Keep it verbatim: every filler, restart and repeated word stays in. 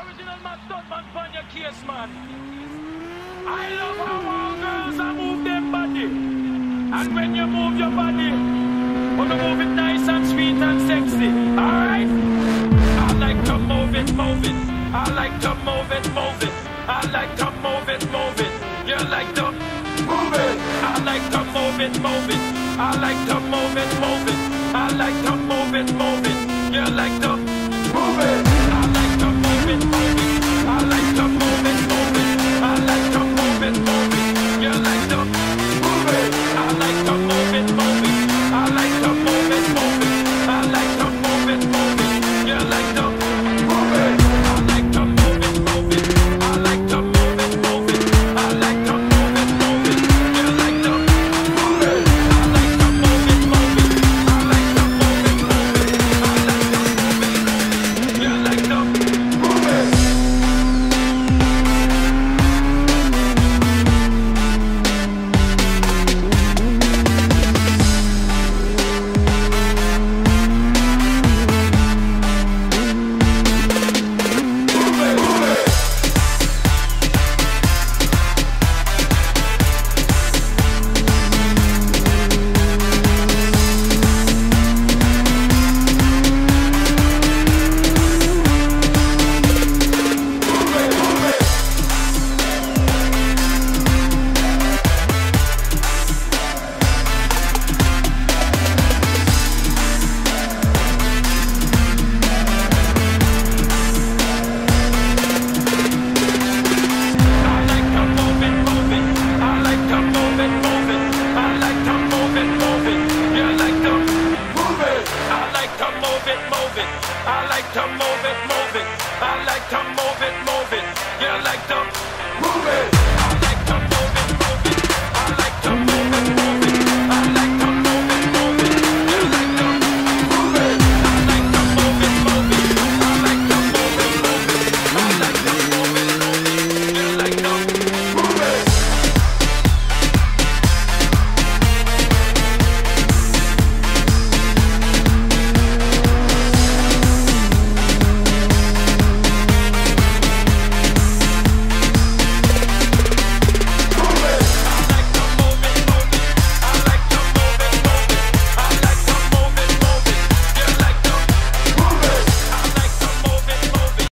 original man, stuntman from your case, man. I love how all girls are move them body. And when you move your body, wanna move it nice and sweet and sexy. Alright? I like to move it, move it. I like to move it, move it. I like to move it, move it. You like to move it. I like to move it, move it. I like to move it, move it. I like to move it, move it. You like to move it. I like to move it, move it. I like to move it, move it. I like to move it, move it. You like to move it. I like to move it, move it. I like to move it, move it. I like to move it, move it. You like to move it. I like to move it, move it. I like to move it, move it. I like to move it, move it. You like to move it. I like to move it, move it. I like to move it, move it. I like to move it, move it. You like to move it. I like to move it, move it. I like to move it, move it. You like to move it.